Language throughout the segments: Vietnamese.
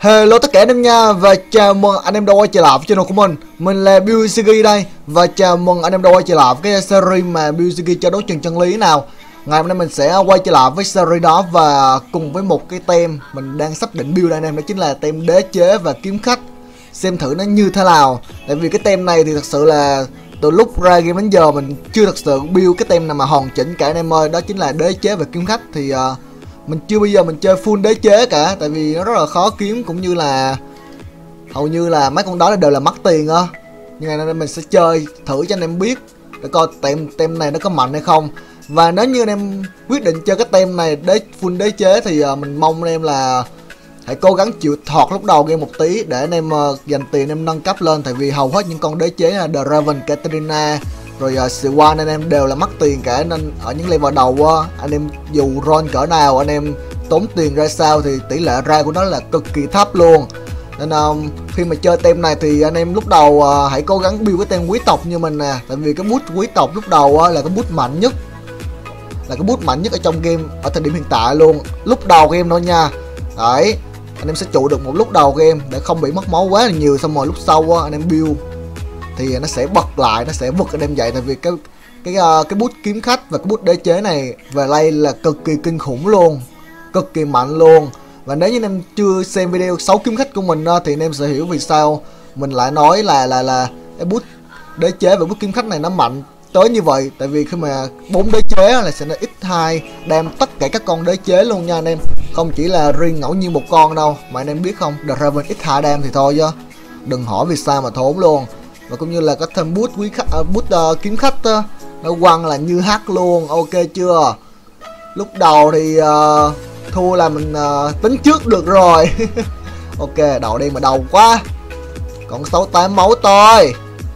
Hello tất cả anh em nha, và chào mừng anh em đã quay trở lại với channel của mình. Mình là Bushigi đây, và chào mừng anh em đã quay trở lại với cái series mà Bushigi cho đấu trường chân lý nào. Ngày hôm nay mình sẽ quay trở lại với series đó và cùng với một cái tem mình đang sắp định build anh em, đó chính là tem đế chế và kiếm khách. Xem thử nó như thế nào. Tại vì cái tem này thì thật sự là từ lúc ra game đến giờ mình chưa thật sự build cái tem nào mà hoàn chỉnh cả anh em ơi. Đó chính là đế chế và kiếm khách thì mình chưa bao giờ mình chơi full đế chế cả, tại vì nó rất là khó kiếm, cũng như là hầu như là mấy con đó đều là mất tiền á. Nhưng ngày nay mình sẽ chơi thử cho anh em biết để coi tem này nó có mạnh hay không. Và nếu như anh em quyết định chơi cái tem này full đế chế thì mình mong anh em là hãy cố gắng chịu thọt lúc đầu game một tí để anh em dành tiền em nâng cấp lên. Tại vì hầu hết những con đế chế là The Raven, Katarina rồi Swan anh em đều là mất tiền cả, nên ở những level đầu anh em dù roll cỡ nào, anh em tốn tiền ra sao thì tỷ lệ ra của nó là cực kỳ thấp luôn. Nên khi mà chơi tem này thì anh em lúc đầu hãy cố gắng build cái tem quý tộc như mình nè, tại vì cái boost quý tộc lúc đầu là cái boost mạnh nhất, ở trong game ở thời điểm hiện tại luôn, lúc đầu game thôi nha. Đấy, anh em sẽ trụ được một lúc đầu game để không bị mất máu quá là nhiều, xong rồi lúc sau anh em build thì nó sẽ bật lại, nó sẽ vực anh em dậy. Tại vì cái boost kiếm khách và cái boost đế chế này về lay là cực kỳ kinh khủng luôn, cực kỳ mạnh luôn. Và nếu như anh em chưa xem video 6 kiếm khách của mình thì anh em sẽ hiểu vì sao mình lại nói là cái boost đế chế và boost kiếm khách này nó mạnh tới như vậy. Tại vì khi mà 4 đế chế là sẽ nó x2 đem tất cả các con đế chế luôn nha anh em, không chỉ là riêng ngẫu nhiên một con đâu. Mà anh em biết không, The Raven x2 đem thì thôi chứ đừng hỏi vì sao mà thốn luôn. Và cũng như là có thêm boost kiếm khách nó quăng là như hát luôn, ok chưa. Lúc đầu thì thua là mình tính trước được rồi. Ok, đầu đen mà đầu quá, còn 68 máu thôi.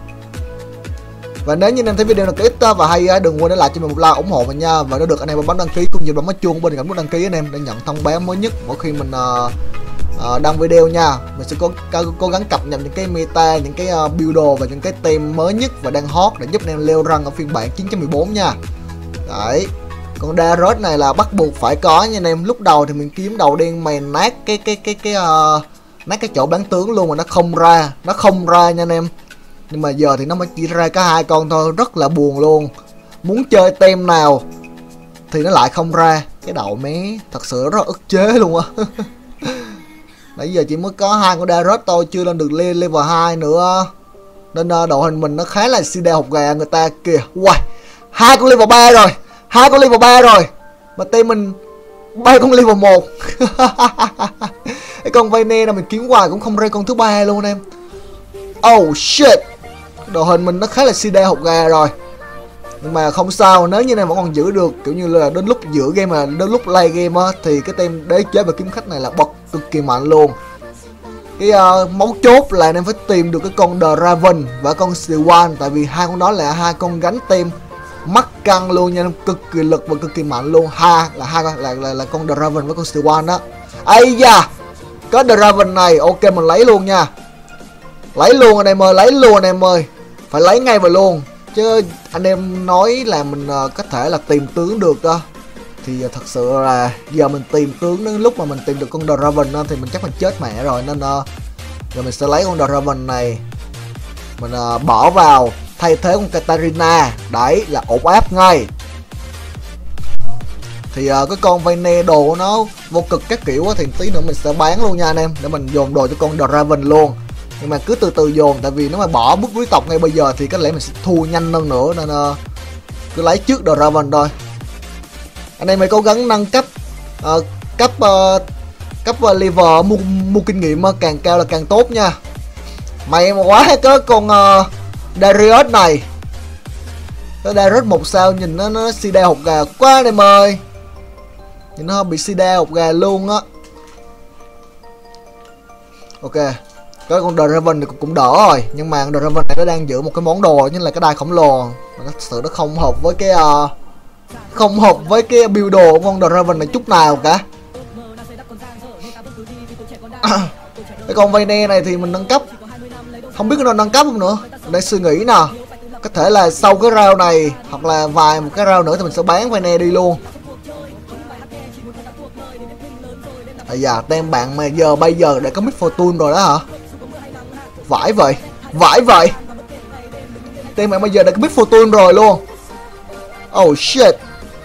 Và nếu như anh em thấy video này có ích và hay, đừng quên để lại cho mình một like ủng hộ mình nha. Và nếu được anh em bấm đăng ký cũng như bấm cái chuông bên cạnh nút đăng ký anh em để nhận thông báo mới nhất mỗi khi mình đăng video nha. Mình sẽ cố gắng cập nhật những cái meta, những cái build đồ và những cái tem mới nhất và đang hot để giúp anh em leo rank ở phiên bản 9.14 nha. Đấy, con Darius này là bắt buộc phải có nha anh em. Lúc đầu thì mình kiếm đầu đen mày nát nát cái chỗ bán tướng luôn mà nó không ra nha anh em. Nhưng mà giờ thì nó mới chỉ ra có 2 con thôi, rất là buồn luôn. Muốn chơi tem nào thì nó lại không ra, cái đầu mé thật sự rất ức chế luôn á. Nãy giờ chỉ mới có 2 con Darius thôi, chưa lên được level 2 nữa. Nên đội hình mình nó khá là si đa hột gà người ta kìa. Wow, 2 con level 3 rồi, 2 con level 3 rồi. Mà team mình 3 con level 1. Cái con Vayne là mình kiếm hoài cũng không ra con thứ 3 luôn anh em. Oh shit, đội hình mình nó khá là si đa hột gà rồi. Nhưng mà không sao, nếu như này vẫn còn giữ được kiểu như là đến lúc giữa game mà đến lúc late game thì cái tem đế chế và kiếm khách này là bật cực kỳ mạnh luôn. Cái mấu chốt là anh em phải tìm được cái con The Raven và con Swan, tại vì 2 con đó là 2 con gánh tem mắc căng luôn nha, cực kỳ lực và cực kỳ mạnh luôn. Là con The Raven với con Swan đó. Ây da, có The Raven này, ok mình lấy luôn nha. Lấy luôn anh em ơi, lấy luôn anh em ơi, phải lấy ngay và luôn. Chứ anh em nói là mình có thể là tìm tướng được thì thật sự là giờ mình tìm tướng đến lúc mà mình tìm được con The Raven thì mình chắc mình chết mẹ rồi. Nên giờ mình sẽ lấy con The Raven này, mình bỏ vào thay thế con Katarina. Đấy là ổn áp ngay. Thì cái con Vayne đồ của nó vô cực các kiểu thì tí nữa mình sẽ bán luôn nha anh em, để mình dồn đồ cho con The Raven luôn. Nhưng mà cứ từ từ dồn, tại vì nếu mà bỏ bút quý tộc ngay bây giờ thì có lẽ mình sẽ thua nhanh hơn nữa. Nên cứ lấy trước The Raven thôi. Anh em hãy cố gắng nâng cấp cấp level, mua kinh nghiệm càng cao là càng tốt nha. Mày mà quá có con Darius này, cái Darius 1 sao nhìn nó si đa hột gà quá anh em ơi, nhìn nó bị si đa hột gà luôn á. Ok, cái con The Raven thì cũng đỡ rồi, nhưng mà The Raven này nó đang giữ một cái món đồ như là cái đai khổng lồ, mà nó thật sự nó không hợp với cái build đồ của con The Raven này chút nào cả. Cái con Vayne này thì mình nâng cấp, không biết nó nâng cấp không nữa, mình đang suy nghĩ nè. Có thể là sau cái round này hoặc là một cái round nữa thì mình sẽ bán Vayne đi luôn. dạ tem bạn mà bây giờ đã có Mid Fortune rồi đó hả? Vãi vậy. Vãi vậy. Tem bạn bây giờ đã có Mid Fortune rồi luôn. Oh shit.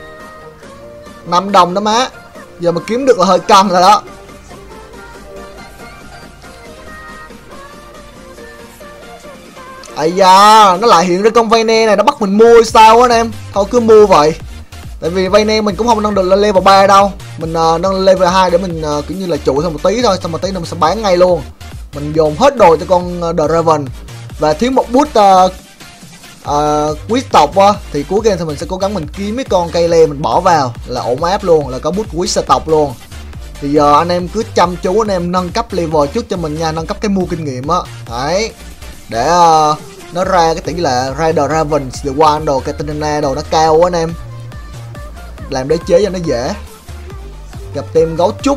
5 đồng đó má. Giờ mà kiếm được là hơi căng rồi đó. Ây da, nó lại hiện ra con Vayne này, nó bắt mình mua sao á anh em. Thôi cứ mua vậy. Tại vì Vayne mình cũng không nâng được lên level 3 đâu. Mình nâng lên level 2 để mình kiểu như là trụ thêm một tí thôi. Xong một tí nữa mình sẽ bán ngay luôn. Mình dồn hết đồ cho con The Raven. Và thiếu một boost quý tộc á, thì cuối game thì mình sẽ cố gắng mình kiếm mấy con cây le mình bỏ vào là ổn áp luôn, là có boost quý sa tộc luôn. Thì giờ anh em cứ chăm chú anh em nâng cấp level trước cho mình nha, nâng cấp cái mua kinh nghiệm á. Đấy. Để nó ra cái tỷ lệ Rider Raven, The One đồ, Katarina đồ nó cao quá anh em. Làm đế chế cho nó dễ. Gặp tem gấu trúc.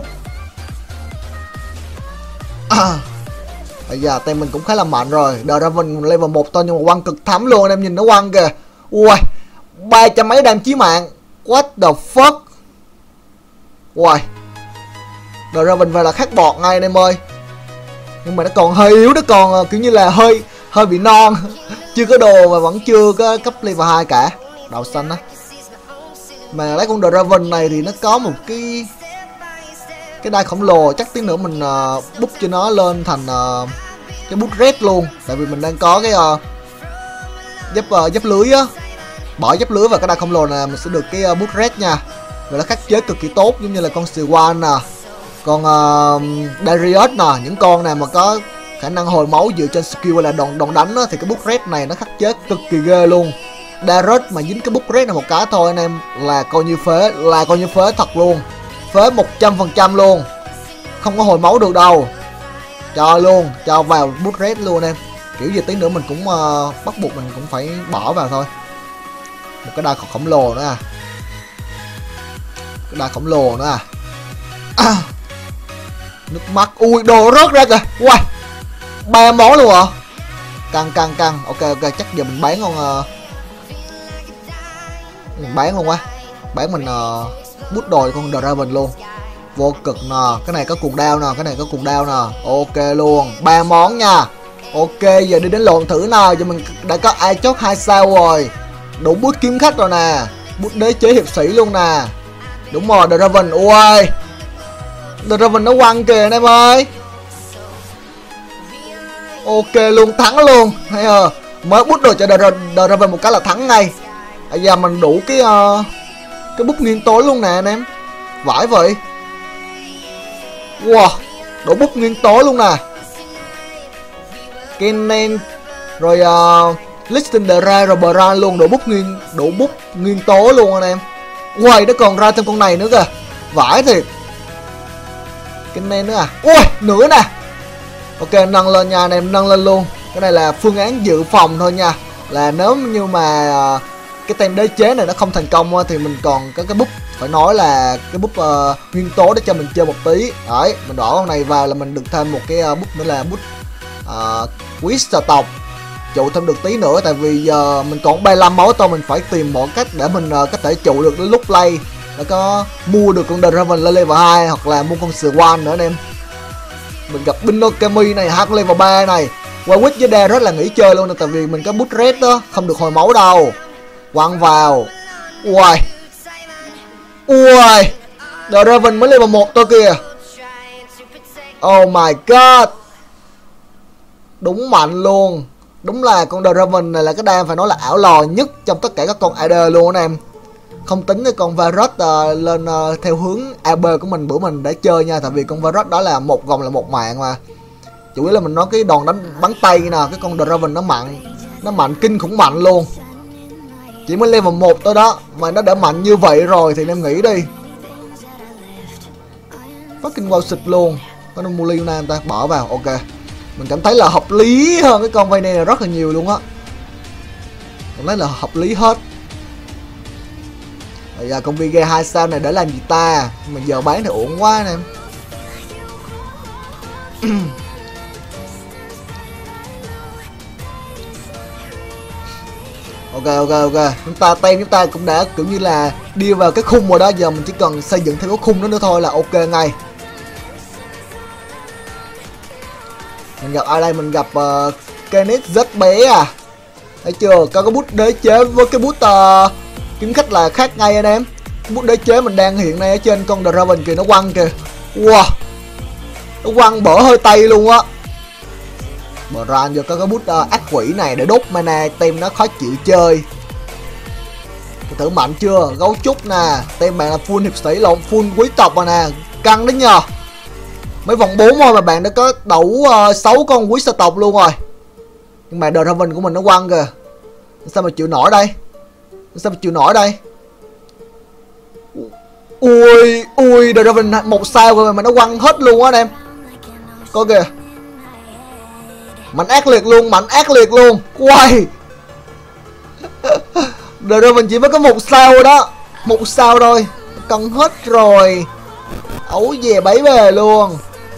Bây giờ tem mình cũng khá là mạnh rồi. The Raven level 1 thôi nhưng mà quăng cực thắm luôn anh em, nhìn nó quăng kìa. Ui, 300 mấy đam chí mạng. What the fuck. Ui. The Raven về là khát bọt ngay anh em ơi. Nhưng mà nó còn hơi yếu, nó còn kiểu như là hơi bị non. Chưa có đồ và vẫn chưa có cấp level 2 cả. Đậu xanh á. Mà lấy con The Raven này thì nó có một cái đai khổng lồ, chắc tí nữa mình bút cho nó lên thành cái bút red luôn. Tại vì mình đang có cái giáp lưới á. Bỏ giáp lưới vào cái đai khổng lồ này mình sẽ được cái bút red nha. Rồi nó khắc chế cực kỳ tốt, giống như là con Swan nè, con Darius nè, những con nào mà có khả năng hồi máu dựa trên skill là đòn đánh á, thì cái bút red này nó khắc chế cực kỳ ghê luôn. Darius mà dính cái bút red này một cái thôi anh em là coi như phế, thật luôn. Phế 100% luôn. Không có hồi máu được đâu. Cho luôn, cho vào bút red luôn anh em. Kiểu gì tí nữa mình cũng bắt buộc mình cũng phải bỏ vào thôi. Một cái đai khổng lồ nữa à. Cái đai khổng lồ nữa à. Nước mắt. Ui, đồ rớt ra kìa. Wow. 3 món luôn hả? Căng. Ok, chắc giờ mình bán con mình bán luôn quá. Bán mình bút đồi con The Raven luôn. Vô cực nè, cái này có cuồng đao nè, cái này có cuồng đao nè. Ok luôn, 3 món nha. Ok, giờ đi đến lộn thử nào. Giờ mình đã có ai chốt 2 sao rồi. Đủ bút kiếm khách rồi nè. Bút đế chế hiệp sĩ luôn nè. Đúng rồi, The Raven. Ui, The Raven nó quăng kìa anh em ơi. Ok luôn, thắng luôn. Hay à, mới bút đồ cho The Raven một cái là thắng ngay. Bây giờ mình đủ cái bút nguyên tố luôn nè anh em. Vãi vậy. Wow, đủ bút nguyên tố luôn nè. Kennen rồi Listen the Ra rồi Bran luôn, đủ bút nguyên tố luôn anh em. Wow, nó còn ra thêm con này nữa kìa. Vãi thiệt. Kennen nữa à. Ui, nữa nè. Ok, nâng lên nha anh em, nâng lên luôn. Cái này là phương án dự phòng thôi nha. Là nếu như mà cái tem đế chế này nó không thành công thì mình còn có cái bút, phải nói là cái bút nguyên tố để cho mình chơi một tí. Đấy, mình đỏ con này vào là mình được thêm một cái bút nữa là bút quý sa tộc, trụ thêm được tí nữa. Tại vì giờ mình còn 35 máu thôi, mình phải tìm mọi cách để mình có thể trụ được đến lúc play, để có mua được con The Raven lên level 2 hoặc là mua con Swan nữa anh em. Mình gặp Binokami này, hai con level 3 này. Warwick với Dare rất là nghỉ chơi luôn nè, tại vì mình có bút red đó, không được hồi máu đâu. Quăng vào. Ui. Ui. The Raven mới level 1 thôi kìa. Oh my god. Đúng mạnh luôn. Đúng là con The Raven này là cái đam phải nói là ảo lò nhất trong tất cả các con AD luôn anh em. Không tính cái con Varus lên theo hướng AB của mình bữa mình để chơi nha. Tại vì con Varus đó là một gồng là một mạng mà. Chủ yếu là mình nói cái đòn đánh bắn tay nè. Cái con The Raven nó mạnh kinh khủng mạnh luôn. Chỉ mới level 1 thôi đó mà nó đã mạnh như vậy rồi thì em nghĩ đi. Fucking wow xịt luôn. Có nó mua Leona ta bỏ vào. Ok, mình cảm thấy là hợp lý hơn cái con Vayne này rất là nhiều luôn á. Cảm thấy là hợp lý hết. Bây giờ con Vega 2 sao này để làm gì ta? Mà giờ bán thì ổn quá nè. Ok. Chúng ta cũng đã kiểu như là đi vào cái khung rồi đó. Giờ mình chỉ cần xây dựng thêm cái khung đó nữa thôi là ok ngay. Mình gặp ai đây? Mình gặp Kenneth rất bé à. Thấy chưa? Có cái bút đế chế với cái bút kiếm khách là khác ngay anh em. Cái bút đế chế mình đang hiện nay ở trên con Draven kìa, nó quăng kìa. Wow, nó quăng bở hơi tay luôn á. Bờ ra giờ có cái bút ác quỷ này để đốt mana, tem nó khó chịu chơi. Thử mạnh chưa? Gấu trúc nè, tem bạn là full hiệp sĩ lộn, full quý tộc rồi nè, căng đấy nhờ. Mấy vòng 4 thôi mà bạn đã có đủ 6 con quý sa tộc luôn rồi. Nhưng mà Draven của mình nó quăng kìa. Sao mà chịu nổi đây? Sao mà chịu nổi đây? Ui, ui, Draven 1 sao rồi mà nó quăng hết luôn á anh em. Có kìa. Mạnh ác liệt luôn, mạnh ác liệt luôn. Quay. Draven chỉ mới có 1 sao rồi đó. 1 sao thôi. Cần hết rồi. Ấu về bấy về luôn.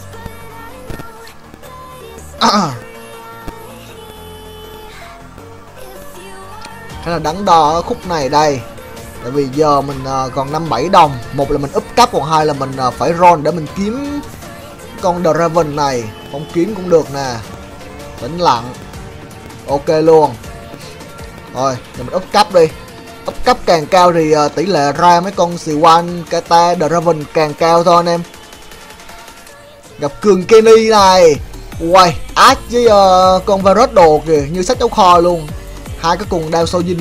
Khá là đắn đo ở khúc này đây. Tại vì giờ mình còn 5-7 đồng. Một là mình up cấp, còn hai là mình phải roll để mình kiếm con Draven này. Không kiếm cũng được nè. Tĩnh lặng. Ok luôn. Rồi, giờ mình up cấp đi. Up cấp càng cao thì tỷ lệ ra mấy con Swan, Kata, Draven càng cao thôi anh em. Gặp Cường Kenny này. Uầy, ác với con Varus đồ kìa, như sách áo kho luôn. Hai cái cùng đao Sojin.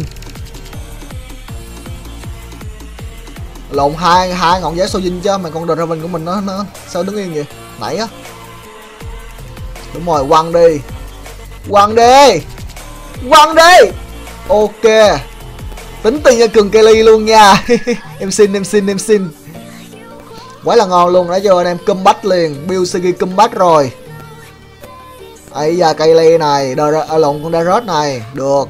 Lộn hai ngọn giá Sojin chứ, mà con Draven của mình nó sao đứng yên vậy? Nãy á. Đúng rồi, quăng đi. Quăng đi. Quăng đi. Ok. Tính tiền cho Cường Kelly luôn nha. em xin. Quá là ngon luôn, đã chưa anh em, comeback liền, Bilsigi comeback rồi. Ấy da, Kelly này, lộn con Darius này, được.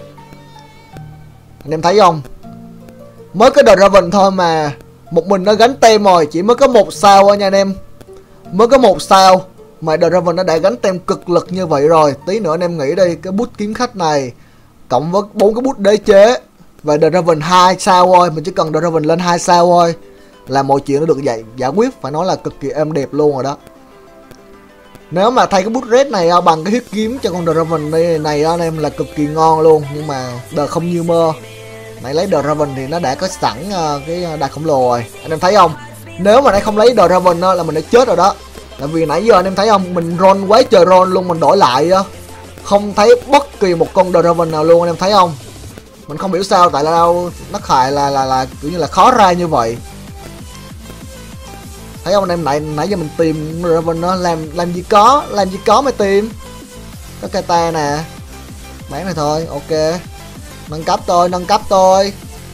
Anh em thấy không? Mới có Draven thôi mà một mình nó gánh tem rồi, chỉ mới có 1 sao thôi nha anh em. Mới có 1 sao mà Draven nó đã gánh tem cực lực như vậy rồi. Tí nữa anh em nghĩ đi, cái bút kiếm khách này cộng với 4 cái bút đế chế và Draven 2 sao thôi, mình chỉ cần Draven lên 2 sao thôi là mọi chuyện nó được giải quyết, phải nói là cực kỳ êm đẹp luôn rồi đó. Nếu mà thay cái bút red này bằng cái huyết kiếm cho con Draven này anh em là cực kỳ ngon luôn, nhưng mà đời không như mơ. Nãy lấy Draven thì nó đã có sẵn cái đà khổng lồ rồi, anh em thấy không? Nếu mà nãy không lấy Draven là mình đã chết rồi đó. Tại vì nãy giờ anh em thấy không, mình roll quá trời roll luôn, mình đổi lại không thấy bất kỳ một con Draven nào luôn, anh em thấy không? Mình không hiểu sao tại sao nó khại là kiểu như là khó ra như vậy. Thấy không anh em, nãy giờ mình tìm Draven nó làm gì có mới tìm. Có Kata nè. Bán này thôi, ok. Nâng cấp tôi.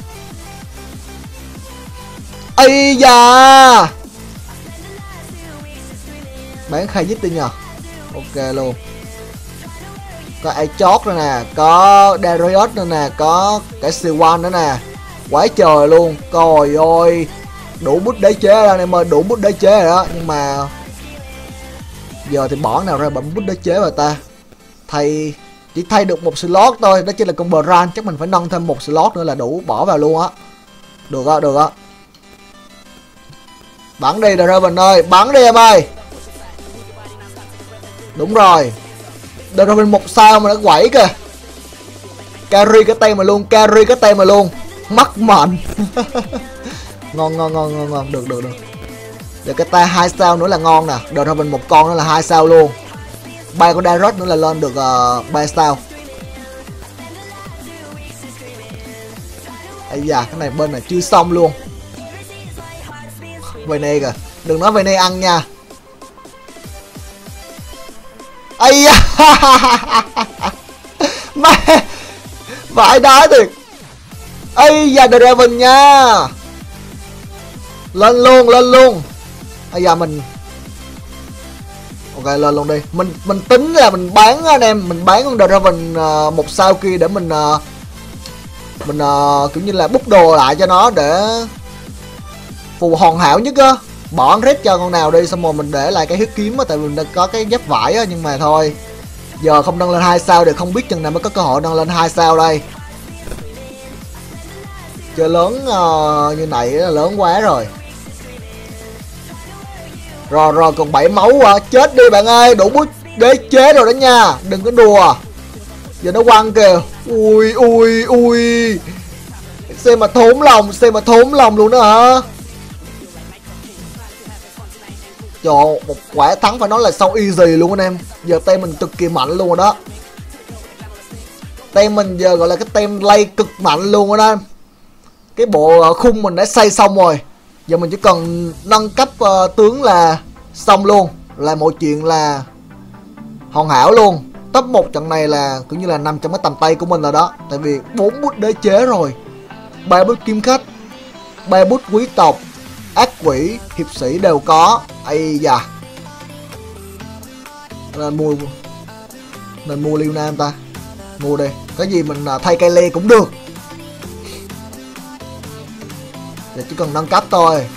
Ây da. Bán khai dít đi nhờ. Ok luôn. Có ai chót nữa nè, có Darius nữa nè, có cả Swan nữa nè. Quá trời luôn. Trời ơi. Đủ bút đế chế ra anh em ơi, đủ bút đế chế rồi đó, nhưng mà giờ thì bỏ nào ra bấm bút đế chế rồi ta. Chỉ thay được 1 slot thôi, đó chính là con Bran, chắc mình phải nâng thêm 1 slot nữa là đủ, bỏ vào luôn á. Được á. Bắn đi Draven ơi, bắn đi em ơi. Đúng rồi. Draven 1 sao mà nó quẩy kìa. Carry cái tay mà luôn. Mắc mệnh. Ngon, được. Để cái ta 2 sao nữa là ngon nè. Draven 1 con nữa là 2 sao luôn. 3 con Darius nữa là lên được 3 sao. Ây da, cái này bên này chưa xong luôn. Vene kìa, đừng nói Vene ăn nha. Ây da. Má, vãi đá thiệt. Ây da, Draven nha. Lên luôn. Ây da mình. Ok, lên luôn đi. Mình tính là mình bán anh em, mình bán con Draven 1 sao kia để mình kiểu như là bút đồ lại cho nó để phù hoàn hảo nhất á. Bỏ red cho con nào đi, xong rồi mình để lại cái huyết kiếm á, tại vì mình đã có cái giáp vải á, nhưng mà thôi. Giờ không nâng lên 2 sao thì không biết chừng nào mới có cơ hội nâng lên 2 sao đây. Chơi lớn như này là lớn quá rồi. Rồi còn 7 máu à. Chết đi bạn ơi, đủ đế chế rồi đó nha, đừng có đùa. Giờ nó quăng kìa. Ui ui ui. Xem mà thốn lòng luôn đó hả. Trời, một quả thắng phải nói là sau easy luôn anh em. Giờ tem mình cực kỳ mạnh luôn rồi đó. Tem mình giờ gọi là cái tem lay cực mạnh luôn rồi đó. Cái bộ khung mình đã xây xong rồi. Giờ mình chỉ cần nâng cấp tướng là xong luôn. Là mọi chuyện là hoàn hảo luôn. Top 1 trận này là cũng như là nằm trong cái tầm tay của mình rồi đó. Tại vì 4 bút đế chế rồi, 3 bút kiếm khách, 3 bút quý tộc, ác quỷ, hiệp sĩ đều có. Ây da. Nên mua Liêu Nam ta. Mua đi. Cái gì mình thay cây le cũng được. Giờ chỉ cần nâng cấp thôi.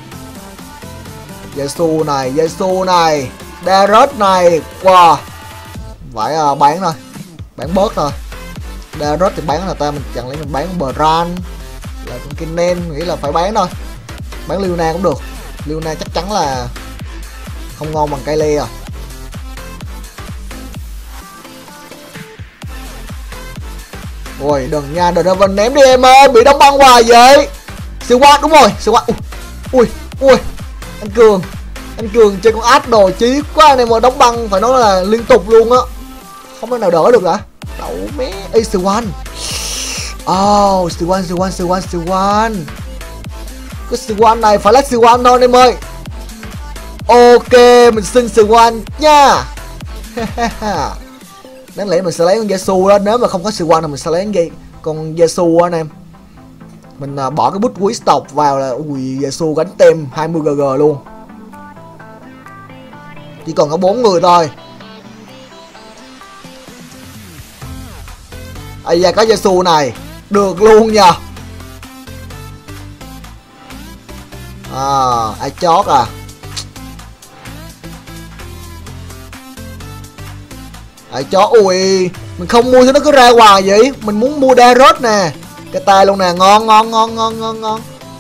Giê-xu này, Darius này. Wow. Phải bán thôi. Bán bớt thôi. Darius thì bán là ta, mình chẳng lẽ mình bán Bran là con Kennen, nghĩ là phải bán thôi. Bán Liêu cũng được. Liêu chắc chắn là không ngon bằng cây le à. Ôi đừng nha, đừng Raven ném đi em ơi, bị đóng băng hoài vậy. Siêu quát, đúng rồi, siêu quát. Ui, anh Cường chơi con át đồ chí quá anh em ơi, đóng băng phải nói là liên tục luôn á. Không thể nào đỡ được hả? Đậu mé. Ê siêu one. Oh, siêu one. Cái siêu one này phải là siêu one thôi anh em ơi. Ok, mình xin siêu one nha. Đáng lẽ mình sẽ lấy con Giê-xu đó. Nếu mà không có siêu one thì mình sẽ lấy con Giê-xu anh em. Mình bỏ cái bút quý tộc vào là ui, Giê-xu gánh tem 20 GG luôn. Chỉ còn có 4 người thôi. Ây da, có Giê-xu này. Được luôn nha. Ai chót à. Ai chót. Ui, mình không mua cho nó cứ ra hoài vậy. Mình muốn mua Darius nè. Cái tay luôn nè, ngon.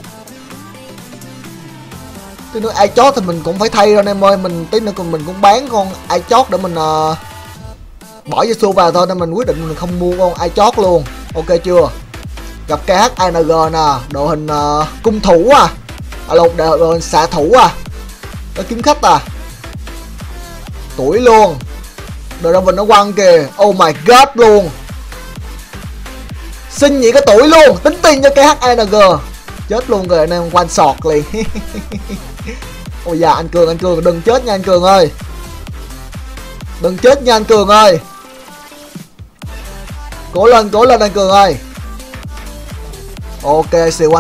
Tí nữa ai chót thì mình cũng phải thay rồi anh em ơi. Tí nữa mình cũng bán con ai chót để mình bỏ Giê-xu vào thôi. Nên mình quyết định mình không mua con ai chót luôn. Ok chưa? Gặp KHANG nè. Đội hình cung thủ à. Đội hình xạ thủ à. Nó kiếm khách à. Tuổi luôn. Đội Raven nó quăng kìa. Oh my god luôn. Xin nhị cái tuổi luôn. Tính tiền cho KHANG. Chết luôn rồi anh em, one shot liền. Ôi dạ anh Cường đừng chết nha anh Cường ơi. Đừng chết nha anh Cường ơi. Cố lên anh Cường ơi. Ok, C1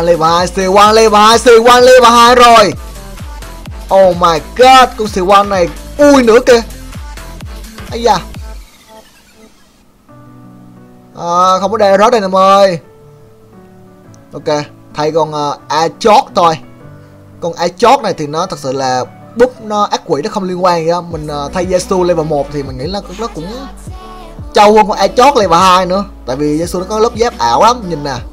level 2 rồi. Oh my god, con C1 này ui nữa kìa. Ây da. Không có Darius đây em ơi. Ok, thay con Achot thôi. Con Achot này thì nó thật sự là búp nó ác quỷ, nó không liên quan gì đó. Mình thay Giê-xu level 1 thì mình nghĩ là nó cũng trâu hơn con Achot level 2 nữa. Tại vì Giê-xu nó có lớp giáp ảo lắm, nhìn nè.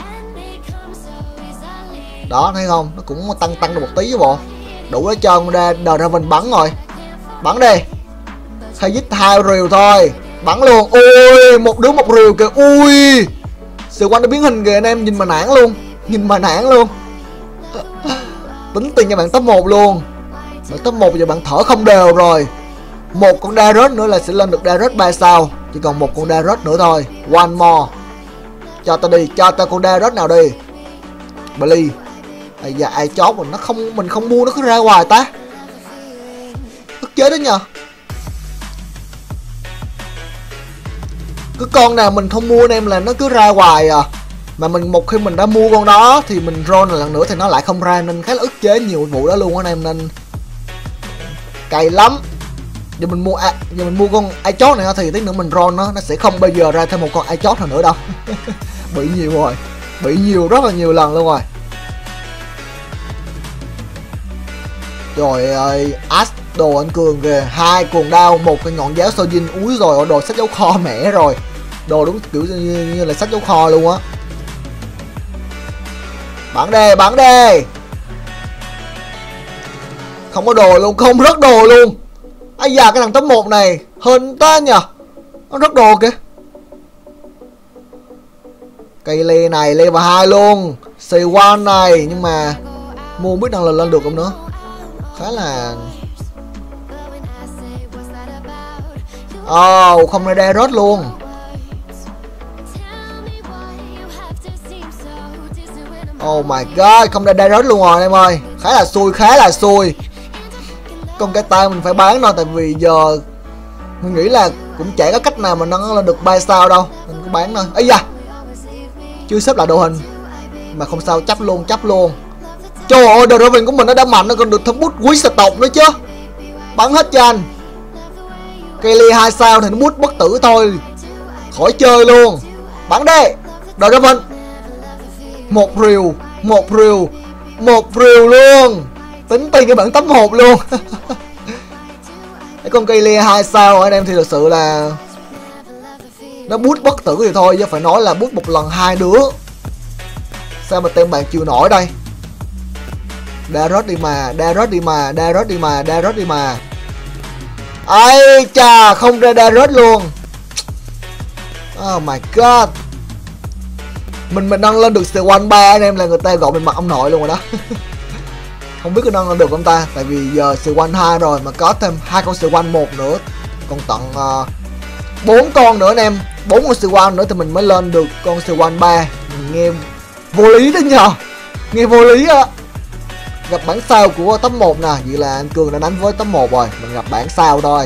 Đó, thấy không? Nó cũng tăng được một tí chứ bộ. Đủ để cho ra The Raven bắn rồi. Bắn đi. Hay dít 2 rìu thôi. Bắn luôn. Ui, một đứa một rìu kìa. Ui. Sự quanh nó biến hình kìa anh em, nhìn mà nản luôn. Tính tiền cho bạn top 1 luôn. Bạn top 1 giờ bạn thở không đều rồi. Một con Darius nữa là sẽ lên được Darius 3 sao. Chỉ còn một con Darius nữa thôi. One more. Cho ta đi, cho ta con Darius nào đi. Billy. Giờ ai chót mình không mua nó cứ ra hoài ta. Ức chế đó nhờ. Cứ con nào mình không mua anh em là nó cứ ra hoài à. Mà một khi mình đã mua con đó thì mình roll lần nữa thì nó lại không ra, nên khá là ức chế nhiều vụ đó luôn anh em, nên cày lắm. Giờ mình mua con ai chót này thì tí nữa mình roll nó sẽ không bao giờ ra thêm một con ai chót nào nữa đâu. Bị nhiều rồi, bị nhiều rất là nhiều lần luôn rồi. Trời ơi, Ash đồ anh Cường kìa, 2 cuồng đao, 1 cái ngọn giáo Sojin. Úi rồi, đồ sách dấu kho mẹ rồi. Đồ đúng kiểu như là sách dấu kho luôn á. Bắn đi. Không có đồ luôn, không rớt đồ luôn. Ây da, cái thằng top 1 này hên ta nhờ. Nó rất đồ kìa. Cây lê này level 2 luôn. C1 này, nhưng mà mua biết năng lực lên được không nữa. Khá là không ra đe rớt luôn. Oh my god, không ra đe rớt luôn rồi em ơi. Khá là xui. Con cái tay mình phải bán thôi, tại vì giờ mình nghĩ là cũng chả có cách nào mà nâng lên được 3 sao đâu. Mình cứ bán thôi. Ây da, chưa xếp lại đội hình. Mà không sao, chấp luôn. Trời ơi, Draven của mình nó đã mạnh, nó còn được thấm bút quý sở tộc nữa chứ. Bắn hết cho anh. Kelly 2 sao thì nó bút bất tử thôi, khỏi chơi luôn. Bắn đi Draven. Một rìu luôn. Tính tiền cái bản tấm hộp luôn. Cái con Kelly 2 sao anh em thì thực sự là nó bút bất tử thì thôi, chứ phải nói là bút một lần 2 đứa. Sao mà tem bạn chịu nổi đây. Đa rớt đi mà. Ây chà, không ra đa rớt luôn. Oh my god. Mình nâng lên được C1 3 anh em là người ta gọi mình mặt ông nội luôn rồi đó. Không biết có nâng lên được không ta. Tại vì giờ C1 2 rồi mà có thêm 2 con C1 1 nữa. Còn tận 4 con nữa anh em. 4 con C1 nữa thì mình mới lên được con C1 3. Mình nghe vô lý đó nhờ. Nghe vô lý á. Gặp bản sao của top 1 nè. Vậy là anh Cường đã đánh với top 1 rồi. Mình gặp bản sao thôi.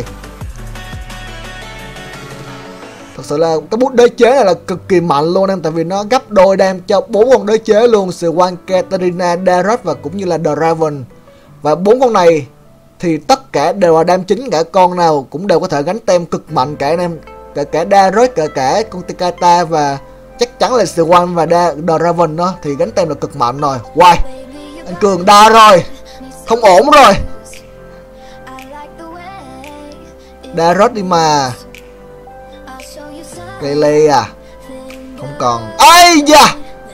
Thật sự là cái bút đế chế này là cực kỳ mạnh luôn em. Tại vì nó gấp đôi đam cho 4 con đế chế luôn. C1, Katarina, Darius và cũng như là Draven. Và 4 con này thì tất cả đều là đam chính. Cả con nào cũng đều có thể gánh tem cực mạnh cả anh em. Cả Darius, cả con Takata và chắc chắn là C1 và Draven đó thì gánh tem là cực mạnh rồi. Wow, anh Cường đa rồi, không ổn rồi. Darius đi mà. Kelly à, không còn. Ây da,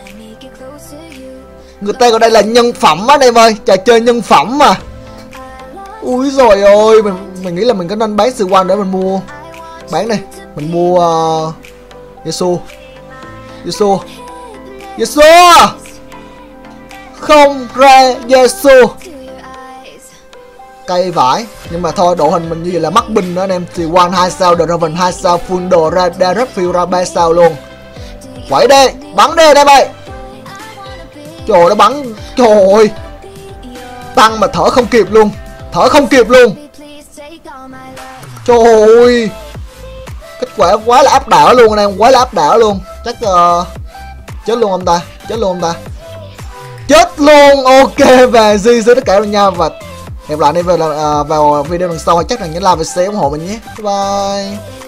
người ta gọi đây là nhân phẩm á anh em ơi. Trò chơi nhân phẩm mà. Úi rồi ôi, mình nghĩ là mình có nên bán C1 để mình mua. Bán đi, mình mua Yasuo. Không ra Yasuo. Cây vải. Nhưng mà thôi, độ hình mình như vậy là mắc binh nữa anh em. C1 2 sao, Draven 2 sao, full đồ ra Darius Field ra 3 sao luôn. Quẩy đi, bắn đi đây bay. Trời ơi, nó bắn. Trời ơi, tăng mà thở không kịp luôn. Trời ơi, kết quả quá là áp đảo luôn anh em. Quá là áp đảo luôn. Chắc chết luôn ông ta. Chết luôn. Ok, và GG tất cả với nhau. Và hẹn lại vào video lần sau. Chắc là nhớ like và share ủng hộ mình nhé. Bye bye.